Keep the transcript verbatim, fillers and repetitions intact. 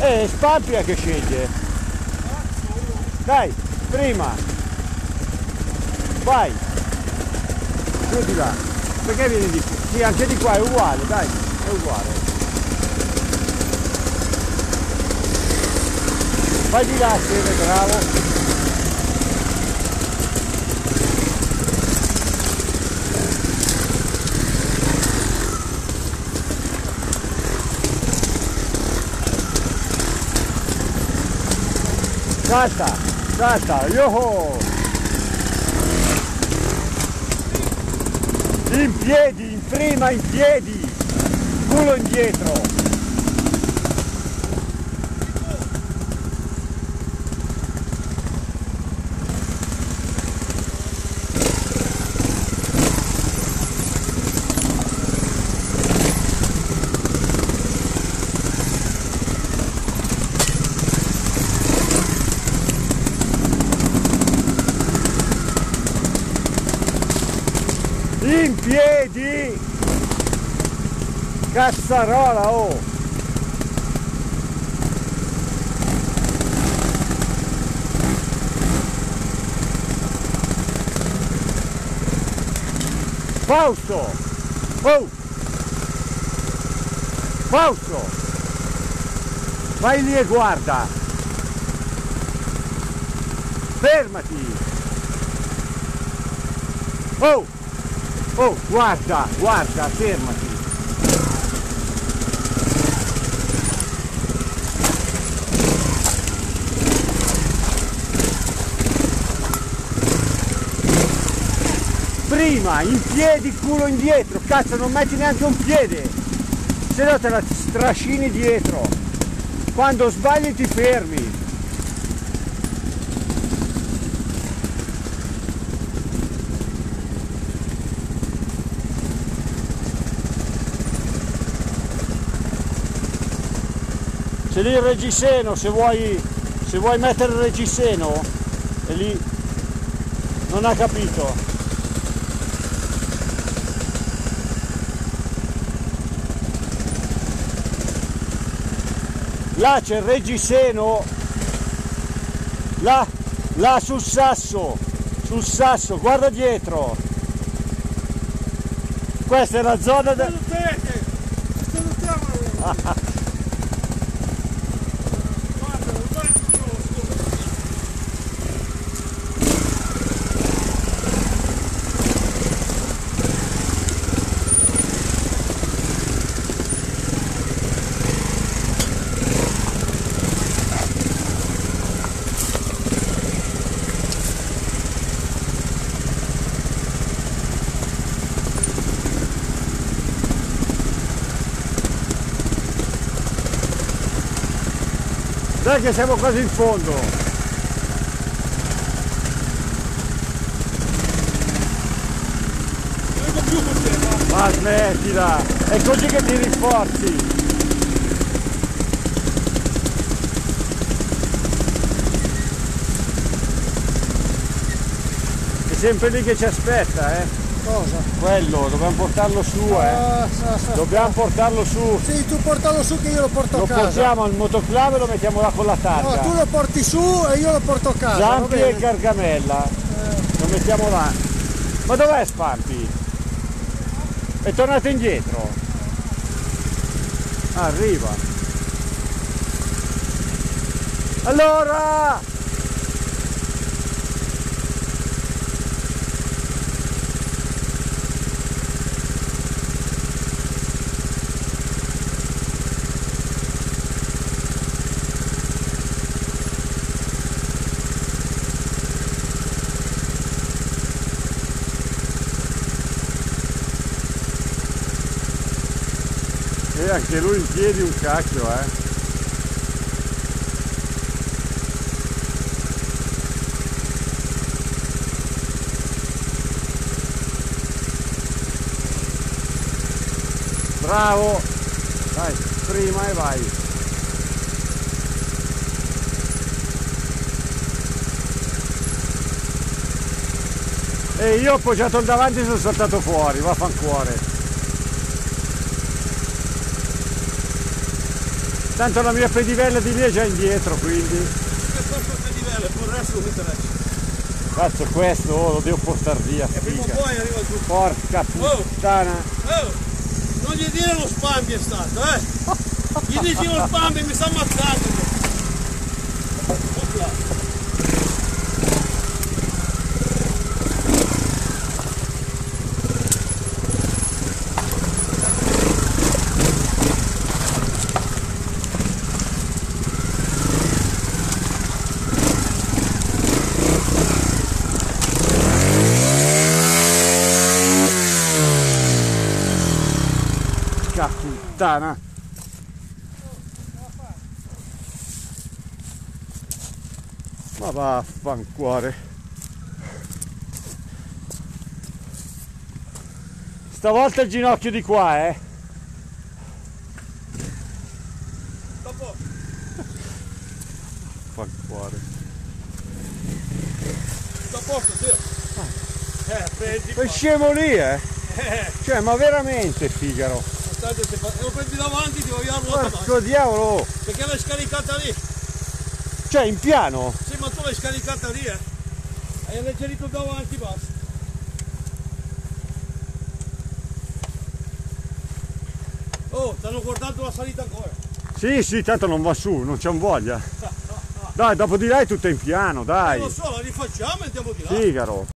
Eh, Spampia che sceglie. Dai, prima. Vai. Giù di là. Perché vieni di qui? Sì, anche di qua è uguale, dai, è uguale. Vai di là, Seve, bravo. Salta, salta, yoho! In piedi, in prima, in piedi! Culo indietro! In piedi! Cazzarola, oh! Fausto! Oh! Fausto! Vai lì e guarda! Fermati! Oh! Oh, guarda, guarda, fermati. Prima, in piedi, culo indietro. Cazzo, non metti neanche un piede. Se no te la strascini dietro. Quando sbagli ti fermi. C'è lì il reggiseno, se vuoi, se vuoi mettere il reggiseno, è lì, non ha capito. Là c'è il reggiseno, là, là sul sasso, sul sasso, guarda dietro. Questa è la zona del... Dai che siamo quasi in fondo. Ma smettila, è così che ti rinforzi. È sempre lì che ci aspetta, eh. Cosa? Quello, dobbiamo portarlo su, eh. Ah, sa, sa, dobbiamo portarlo su. Sì, tu portalo su che io lo porto lo a casa. Lo portiamo al motoclave e lo mettiamo là con la targa. No, tu lo porti su e io lo porto a casa. Zampi e Gargamella. Eh. Lo mettiamo là. Ma dov'è Spampi? È tornato indietro. Arriva. Allora! E anche lui in piedi un cacchio, eh. Bravo! Dai, prima e vai. E io ho appoggiato il davanti e sono saltato fuori, vaffancuore. Tanto la mia pedivella di lì è già indietro, quindi. Che porto pedivelle, poi il resto non mi interessa. Cazzo, questo oh, lo devo portare via, E prima o figa. poi arriva giù. Porca puttana. Oh, non gli dire lo spam che è stato, eh! Gli dici lo spam mi sta ammazzando! Opla. Porca puttana. Ma vaffancuore. Stavolta il ginocchio di qua, eh. Dopo, Fancuore. sto a posto, zio. Eh, prendi Quel qua. scemo lì, eh. Eh, Cioè, ma veramente, Figaro. tanto se fa- e lo prendi davanti, ti voglio la ruota davanti. Porco diavolo. Perché l'hai scaricata lì? Cioè, in piano. Sì, ma tu l'hai scaricata lì, eh? Hai alleggerito davanti, basta. Oh, stanno guardando la salita ancora. Sì, sì, tanto non va su, non c'è un voglia. Dai, dopo di là è tutto in piano, dai. Non lo so, la rifacciamo e andiamo di là. Figaro.